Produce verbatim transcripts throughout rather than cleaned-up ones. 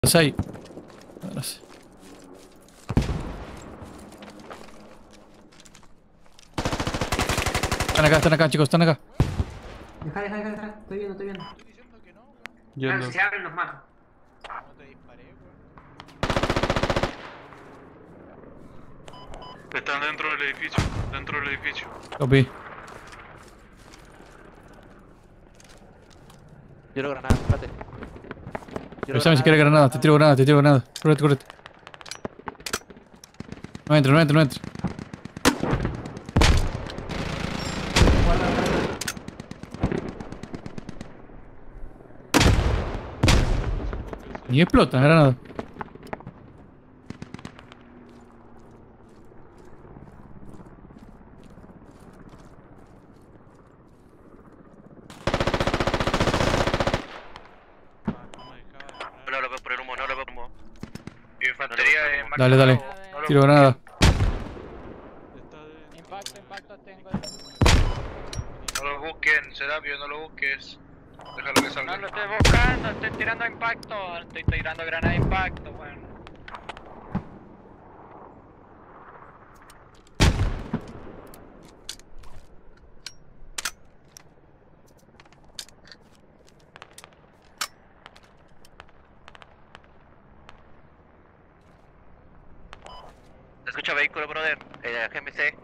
¿Estás ahí? Ahora sí. Están acá, están acá, chicos, están acá. Deja, deja, deja, deja. Estoy viendo, estoy viendo. Estoy diciendo que no, weón. Claro, Yendo. si se abren los manos. No te disparé, weón. Están dentro del edificio, dentro del edificio. Copy. Tiro granada, espérate. Tiro Avísame si quieres granada, te tiro granada, te tiro granada. Correte, correte. No entres, no entres, no entres. Ni explota, granada. No lo veo por el humo, no lo veo por el humo. Infantería de máquina. Dale, dale. No lo- Tiro granada. Impacto, impacto tengo. No lo busquen, Serapio, no lo busques. Déjalo que No salga. lo estoy buscando, estoy tirando impacto, estoy tirando granada de impacto, bueno. Se escucha vehículo, brother. Eh, G M C.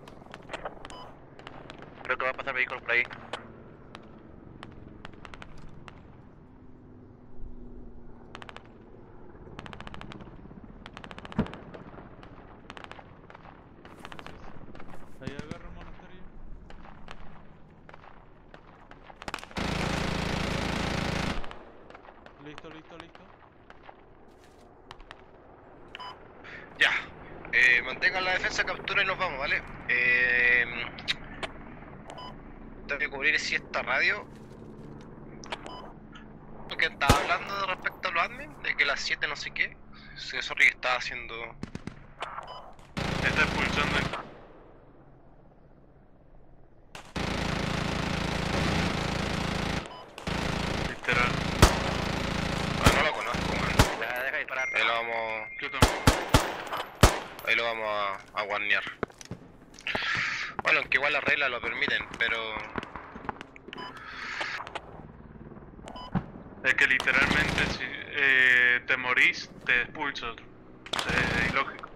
Creo que va a pasar vehículo por ahí. Ahí agarra monasterio. Listo, listo, listo. Ya. Eh, mantengan la defensa, captura y nos vamos, ¿vale? Eh, tengo que cubrir si esta radio. ¿Qué estaba hablando respecto a los admin? De que las siete no sé qué. Sí, sorry que estaba haciendo. Está expulsando. Literal. Ah, no lo conozco, man. Deja, deja disparar. Ahí lo vamos. Yo también. Ahí lo vamos a, a guarnear. Bueno, aunque igual las reglas lo permiten, pero. Es que literalmente si eh, te morís, te expulso. O sea, es ilógico.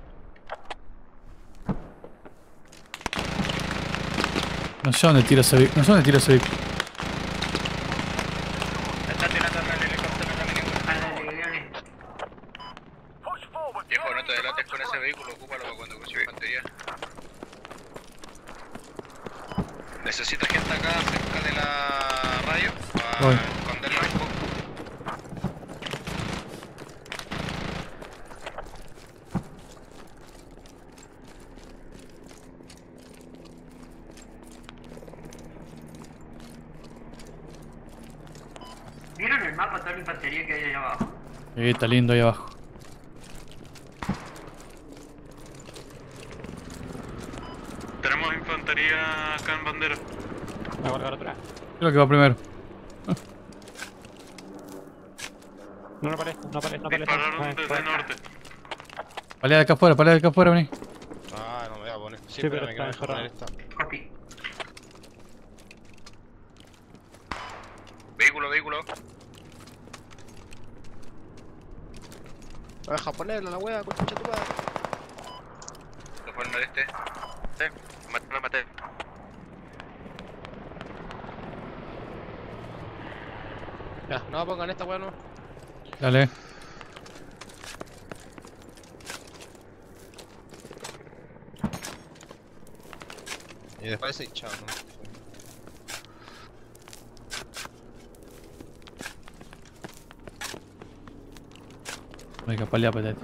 No sé dónde tira ese vehículo. No sé dónde tira ese vehículo. Está tirando el helicóptero también. Ándale, leones. Viejo, no te delates con ese vehículo, ocúpalo para cuando cruce infantería. Necesita gente acá cerca de la radio para Voy. esconderla un poco. ¿Vieron el mapa, toda la infantería que hay allá abajo? Sí, está lindo ahí abajo. Tenemos infantería acá en bandera. Me voy a colgar atrás. Creo que va primero. No, no aparece, no aparece, no aparece. Dispararon desde el norte. Palea de acá afuera, palea de acá afuera, vení. Ah, no me voy a poner. Sí, Sí, pero espérame que está me dejo poner encerrado. esta. Copy. Vehículo, vehículo. Deja ponerla la wea, concha tu madre. ¿Lo fue el noreste? Sí, maté, me maté. Ya, no pongan esta wea, no. Dale. Y después se hinchado, ¿no? Venga, palea, patete.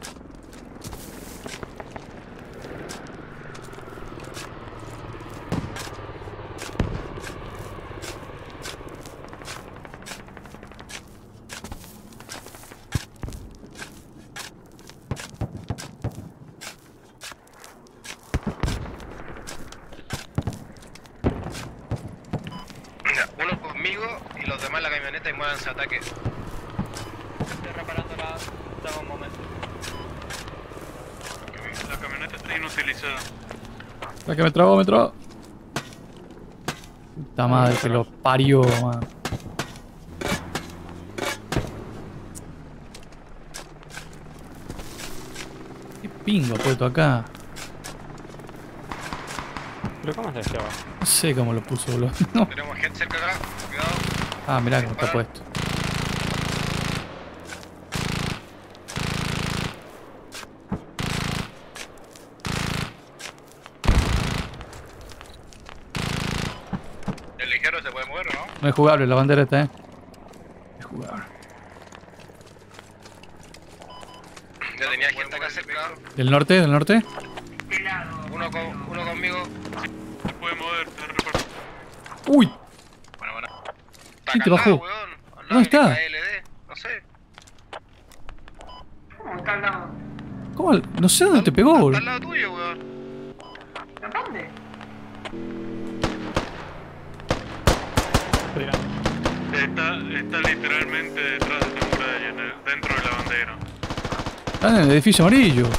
Ya, uno conmigo y los demás en la camioneta y muévanse a ataque. Estoy reparando la... utilizada. La que me trabó, me trabó. Puta madre, que lo parió, man. Qué pingo ha puesto acá. ¿Pero cómo se lleva? No sé cómo lo puso, boludo. No. Tenemos gente cerca acá. Cuidado. Ah, mirá cómo está puesto. El ligero se puede mover, ¿no? No es jugable la bandera esta, eh. Es jugable. Ya tenía gente acá cerca. ¿Del norte? ¿Del norte? ¿Qué lado? Uno, con, uno conmigo. Se puede mover, te reparto. ¡Uy! Bueno, bueno. ¿Quién te acá al bajó? lado, weón. Al lado ¿Dónde está? del K L D, no sé. ¿Cómo está al lado? ¿Cómo? No sé dónde te pegó, Está boludo. al lado tuyo, weón. ¿A dónde? Estoy tirando. Está, está literalmente detrás de tu muralla, en el- dentro de la bandera. Está en el edificio amarillo.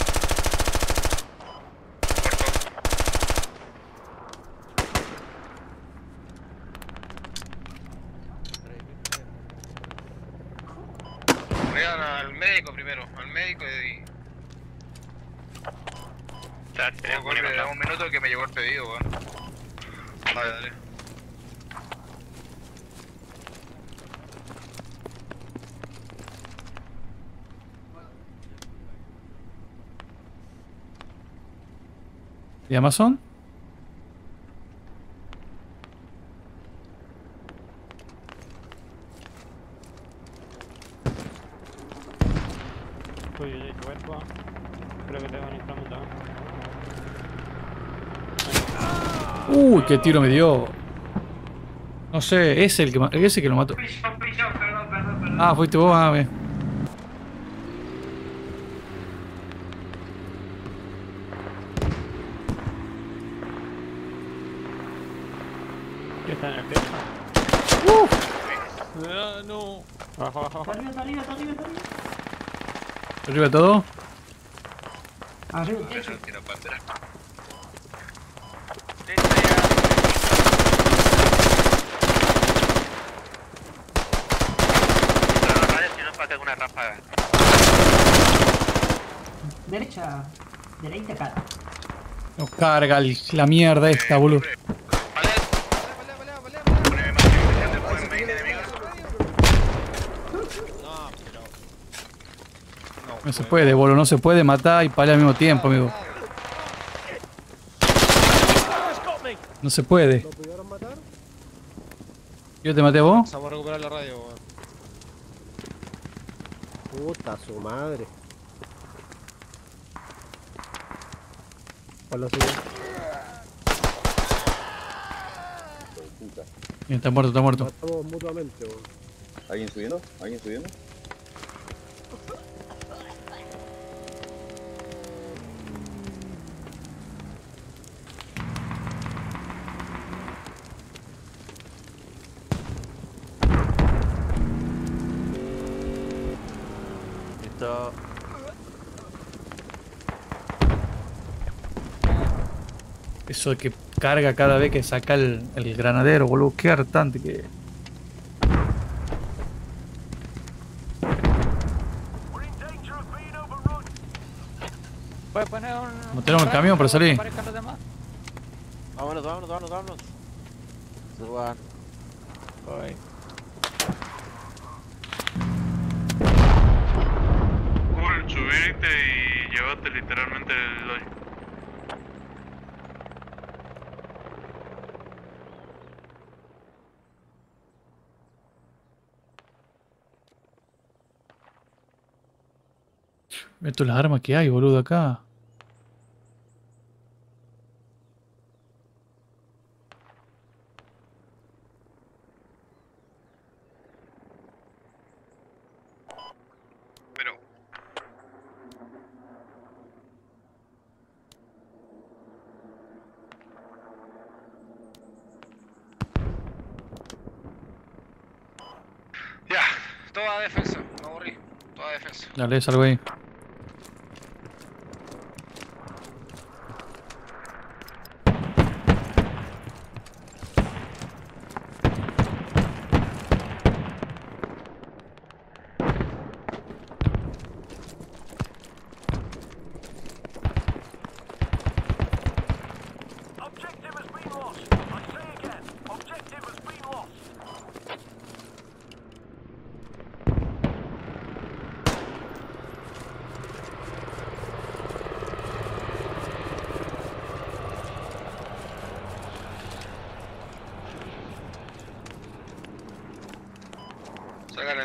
Vean al médico primero, al médico y... Ya, un minuto que me llegó el pedido, weón. Dale, dale. ¿Y Amazon? Uy, uy, uy, cuerpo. Creo que te van a incrementar. Uy, qué tiro me dio. No sé, ese el que ma- ese que lo mató. Fui yo, fui yo, perdón, perdón, perdón. Ah, fuiste vos, ah, bien. ¿Qué está en el techo? Ah, no. Abajo, abajo, abajo. Está arriba, está arriba, está arriba, está arriba. ¿Arriba de todo? Arriba, el Eso techo. tira para atrás. Una ráfaga. Derecha. Derecha acá. No carga el- la mierda esta, boludo. Vale. Poneme más que me pueden veinte enemigos. No se puede, boludo, no se puede matar y pelear al mismo tiempo, amigo. No se puede. ¿Lo pudieron matar? ¿Yo te maté a vos? Vamos a recuperar la radio, weón. Puta su madre. Por lo siguiente. Bien, está muerto, está muerto. Matamos mutuamente, weón. ¿Alguien subiendo? ¿Alguien subiendo? Listo. Eso de que carga cada vez que saca el, el granadero, boludo. Qué hartante que... ¿Puedes poner un... ¿No tenemos el camión para salir? aparezcan los demás? Vámonos, vámonos, vámonos, vámonos. Suban. Voy. Cool, subirte y llevarte literalmente el hoy. Esto es las armas que hay, boludo, acá. Pero... Ya, toda defensa, me aburrí. Toda defensa. Dale, salgo ahí.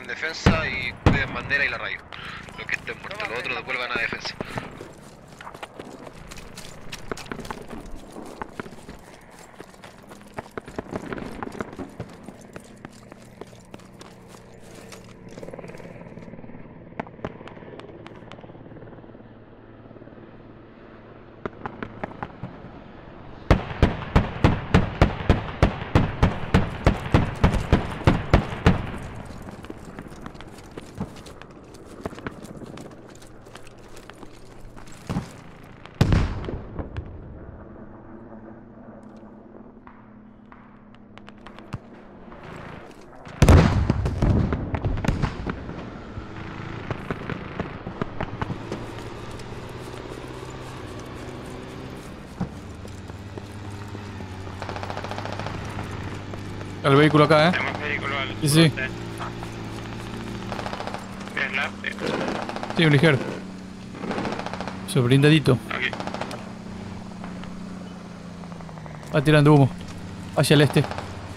en defensa y cuiden bandera y la radio. Los que estén muertos, los otros devuelvan a defensa. El vehículo acá, eh. Tenemos vehículo al Sí, sí. norte. Bien, la, sí. Sí, un ligero. Su blindadito. Aquí. Va tirando humo. Hacia el este.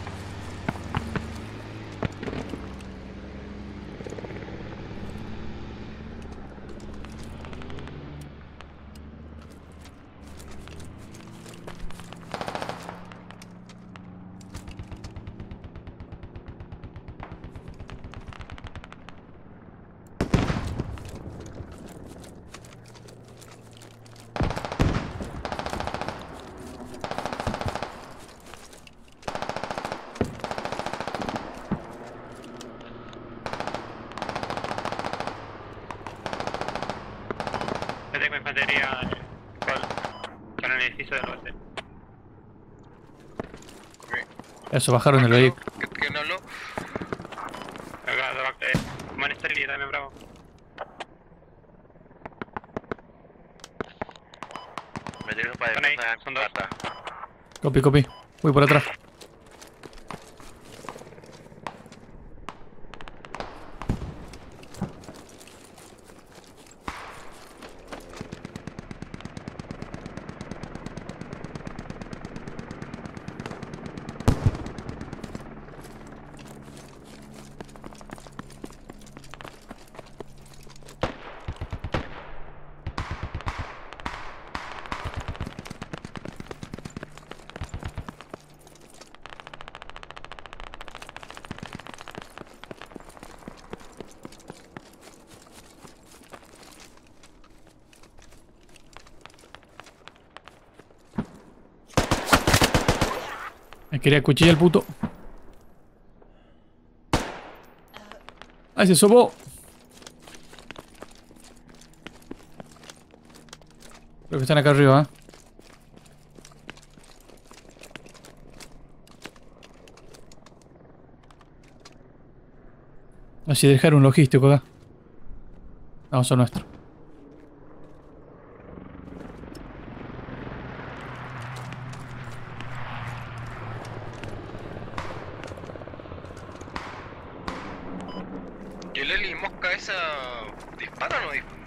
Yo tengo infantería con, con el edificio del oeste. Eso, bajaron el vehículo. ¿Quién habló? Acá, eh, Monastery también, bravo. Me tiro para Están ahí, defensa son dos. pata. Copy, copy. Voy por atrás. Me quería cuchillar el puto. ¡Ay, se sobó! Creo que están acá arriba, ¿eh? Así dejar un logístico acá. No, son nuestros. ¿Y el Eli mosca esa dispara o no dispara?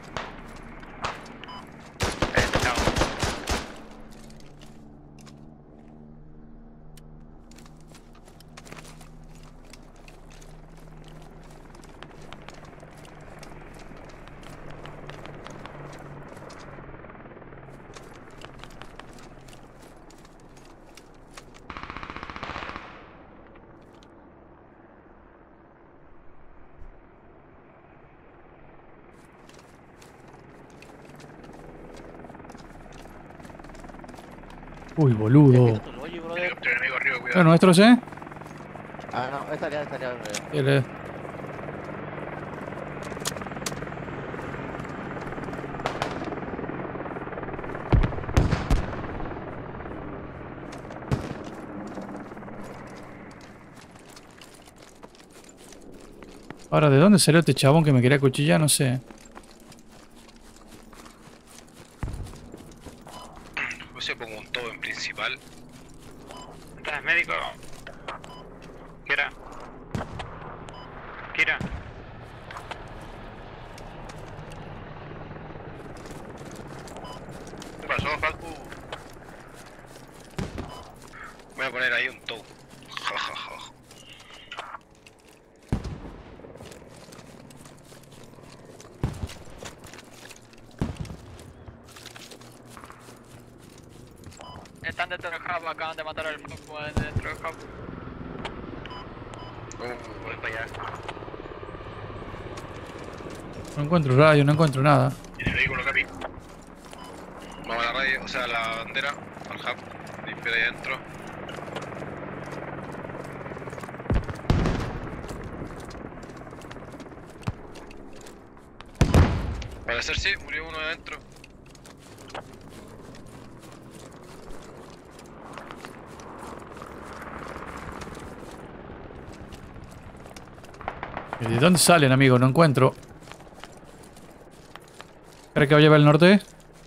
Uy, boludo. Helicóptero enemigo arriba, cuidado. ¿Los nuestros, eh? Ah, no, estaría, estaría. Sí, le- Ahora, ¿de dónde salió este chabón que me quería cuchillar? No sé. Yo se pongo un todo en principal. ¿Estás médico? Kira. Kira. ¿Qué pasó, Falco? Voy a poner ahí un tow. Ja, ja, ja. están dentro del hub, acaban de matar al foco dentro del hub. Uh, voy para allá. No encuentro radio, no encuentro nada. Tiene vehículo, capi. Vamos a la radio, o sea, a la bandera, al hub. Limpia ahí adentro. Para ser sí, murió uno adentro. ¿De dónde salen, amigo? No encuentro. ¿Crees que vaya para el norte?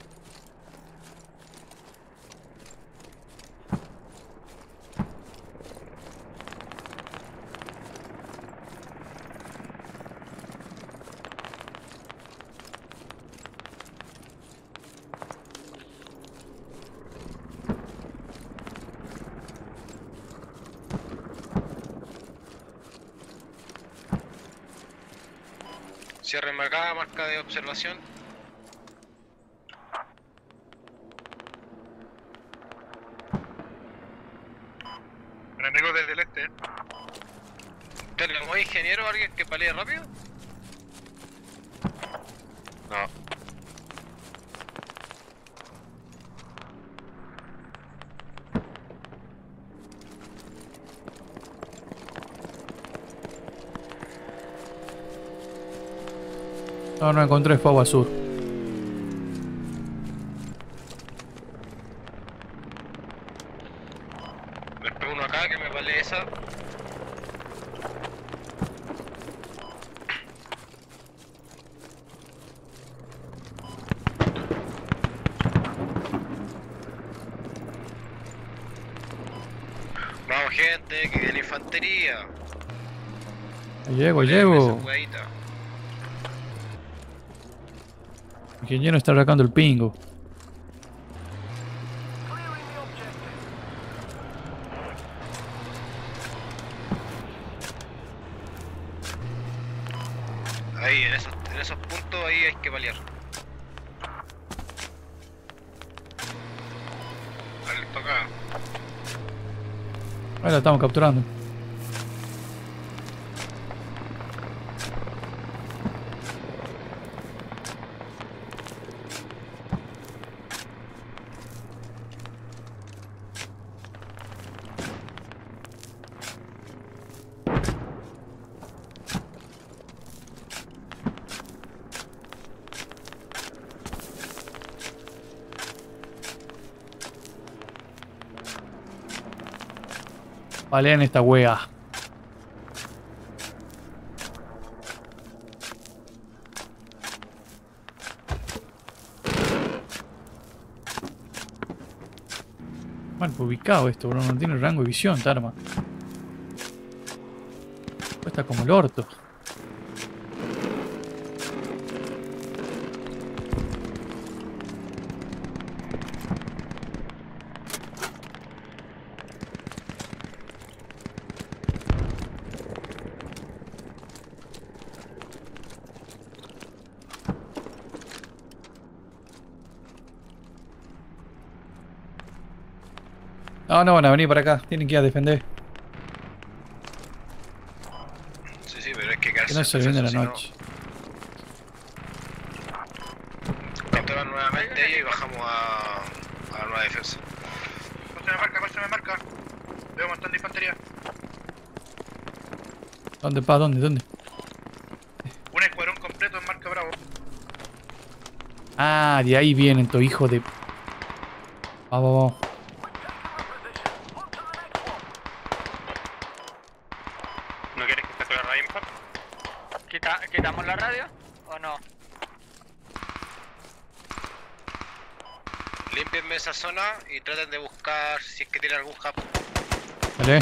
Cierren acá, marca de observación. Enemigo desde el este. ¿Tenemos ingeniero alguien que palee rápido? No. No, no encontré Fagua Sur. Me pego uno acá que me vale esa. Vamos gente, que viene infantería. Llego, llego. El ingeniero está sacando el pingo. Ahí, en esos, en esos puntos, ahí hay que paliar. Vale, toca. Ahí la estamos capturando. Palean esta wea. Mal ubicado esto, bro. No tiene rango de visión, esta arma. Está como el orto. No, no van a venir para acá. Tienen que ir a defender. Sí, sí, pero es que Que no se viene la noche. Capturan nuevamente y bajamos a, a la nueva defensa. Pásame marca, pásame marca. Veo un montón de infantería. ¿Dónde, pa? ¿Dónde? ¿Dónde? Un escuadrón completo en marca Bravo. Ah, de ahí vienen, tu hijo de... Vamos, vamos. ¿No quieres que esté con la radio mejor? ¿Quita, ¿Quitamos la radio o no? Límpienme esa zona y traten de buscar si es que tiene algún hub. Vale.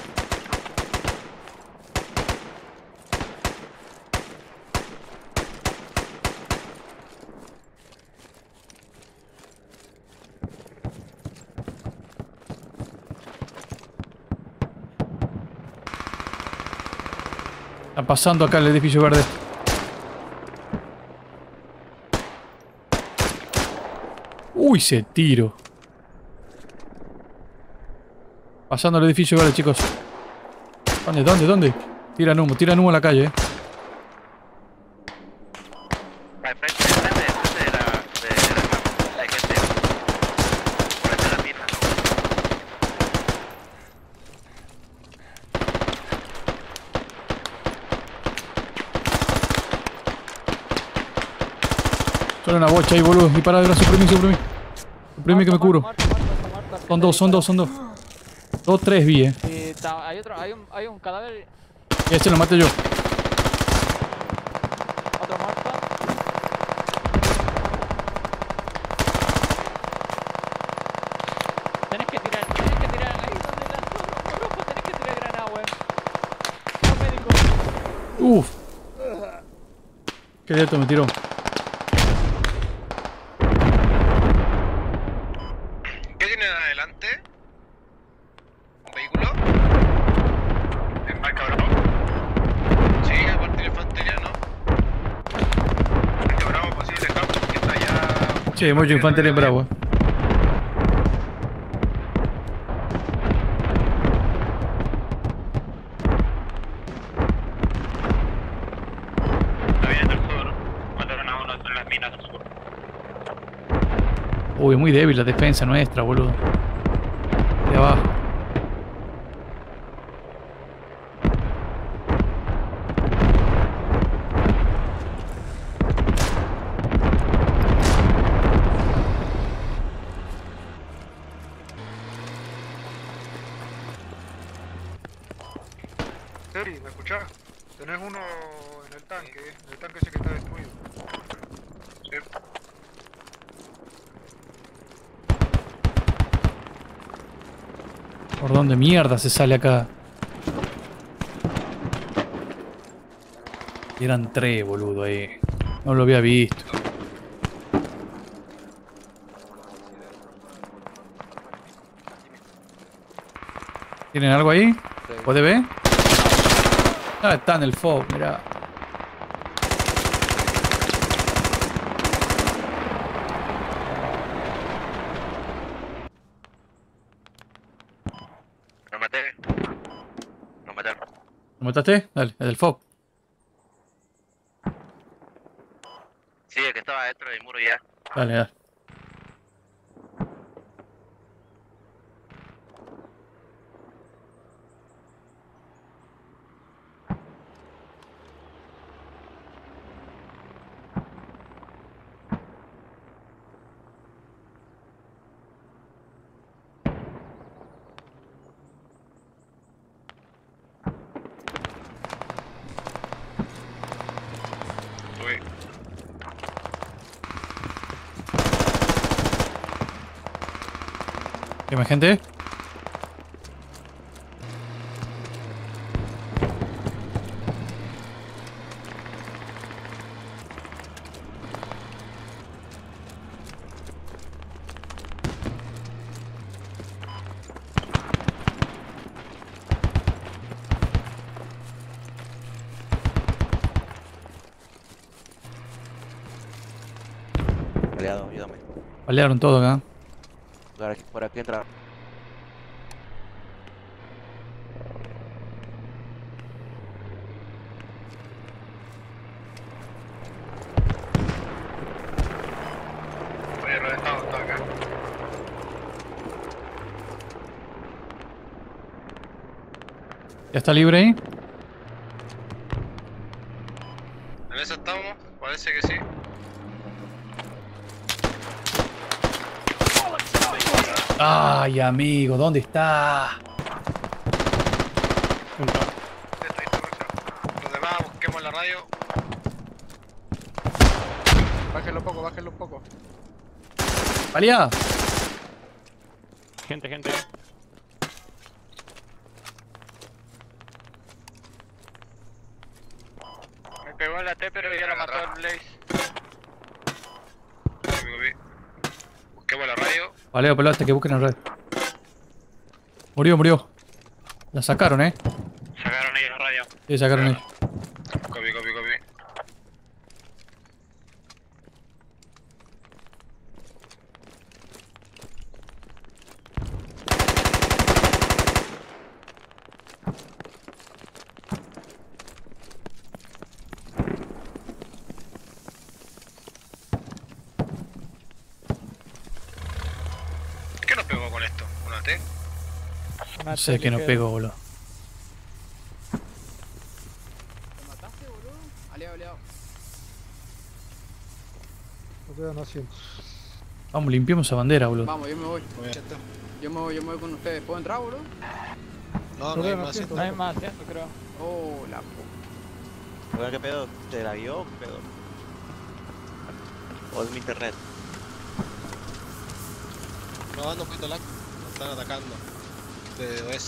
Está pasando acá el edificio verde. Uy, ese tiro. Pasando el edificio, vale, chicos. ¿Dónde, dónde, dónde? Tiran humo, tiran humo a la calle, eh. Va, enfrente, enfrente, enfrente de la... de la... hay gente. Enfrente de la mina. Solo una bocha ahí, boludo. Dispara, de la suprimí, suprimí. Suprimí que me curo. Son dos, son dos, son dos. Dos, tres vi, eh. Y ta- hay otro, hay un, hay un cadáver, Y este lo maté yo. otro muerto. Tenés que tirar, tenés que tirar ahí donde la rojo, rojo, tenés que tirar granada, weón. No, médico. Uf. Qué dieto me tiró. ¿Qué tienen adelante? ¿Un vehículo? ¿En marca Bravo? Sí, aparte de la infantería, ¿no? Este Bravo posible campo que está allá... Sí, mucho infantería en Bravo. Está bien del sur. Mataron a uno en las minas del sur. Uy, muy débil la defensa nuestra, boludo. De abajo. Seri, ¿me escuchás? Tenés uno en el tanque, en el tanque ese que está destruido. Sí. ¿Por dónde mierda se sale acá? Eran tres, boludo, ahí. No lo había visto. ¿Tienen algo ahí? ¿Puede ver? Ah, está en el F O B, mirá. Lo maté. Lo mataron. ¿Lo mataste? Dale, es del F O B. Sí, el que estaba dentro del muro ya. Dale, dale. Uy. ¿Qué más gente? Aliado, ayúdame. Palearon todo acá. Por aquí, por aquí entra. Oye, reventado, está acá. ¿Ya está libre ahí? ¿En eso estamos? Parece que sí. Ay, amigo, ¿dónde está? Los demás busquemos la radio. Bájenlo un poco, bájenlo un poco. ¡Palea! Gente, gente. Me pegó en la T, pero ya la mató el Blaze. Busquemos la radio. Paleo, paleo hasta que busquen la red. Murió, murió. La sacaron, eh. Sacaron ellos la radio. Sí, sacaron ahí. Copy, copy, copy. maté. No sé que no pego, boludo. ¿Te mataste, boludo? Aliado, aliado. No quedan asientos. Vamos, limpiemos esa bandera, boludo. Vamos, yo me voy. Muy bien. Yo me voy, yo me voy con ustedes. ¿Puedo entrar, boludo? No, No no hay quedan más. asientos. No hay más asiento, creo. Oh, la puta. Bueno, ¿qué pedo? ¿Te la vio? ¿Qué pedo? ¿O es mi internet? No, ando un poquito lag. Nos están atacando. De oeste.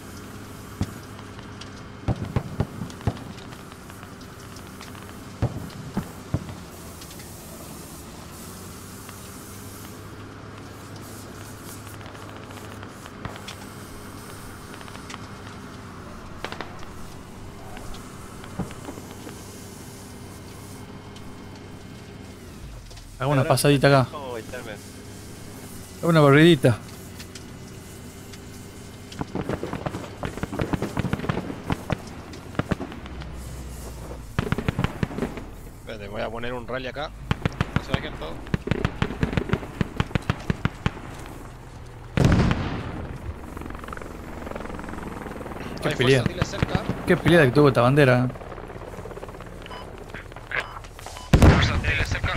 Hago una pasadita acá. Oh, internet. Hago una barridita. Espérate, voy a poner un rally acá. No se bajen todo. Qué Hay pelea. fuerzas, dile cerca. Qué pelea que tuvo esta bandera. Fuerzas, dile cerca.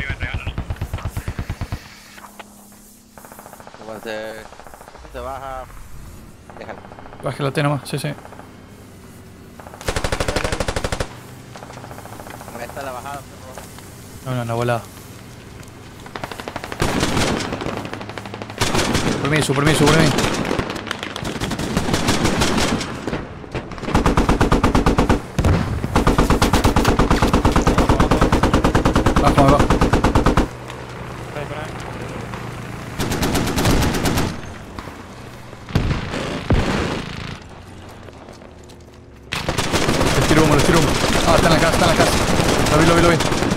Cuando se, se baja, déjalo. Baje la T nomás, sí, sí. Ahí está la bajada. No, no, una volada. Suprimí, suprimí, suprimí. Bajo, abajo. Por ahí, por ahí. Les tiro humo, les tiro humo. Ah, está en la casa, está en la casa. Lo vi, lo vi, lo vi.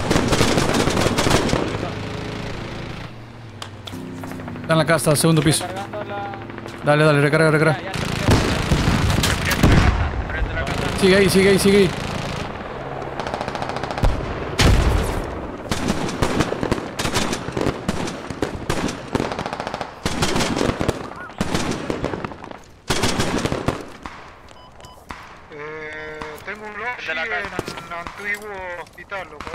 Está en la casa, segundo piso. Cargando la... Dale, dale, recarga, recarga. Ya, ya, ya. Sigue ahí, sigue ahí, sigue ahí. Eh, tengo un Logi De la en casa. un antiguo hospital, loco.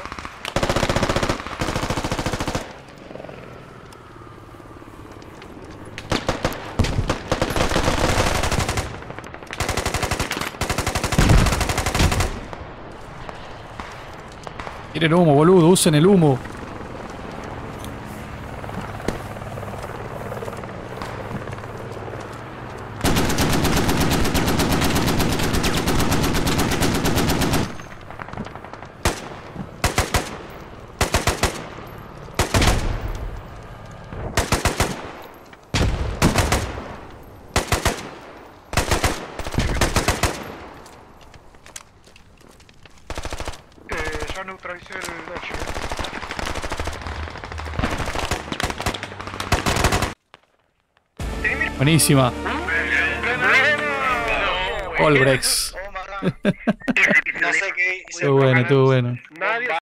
Tiren humo, boludo, usen el humo. Eh, ya neutralicé el Logi. Buenísima. All breaks. No sé qué hice. Estuvo bueno, estuvo bueno. Nadie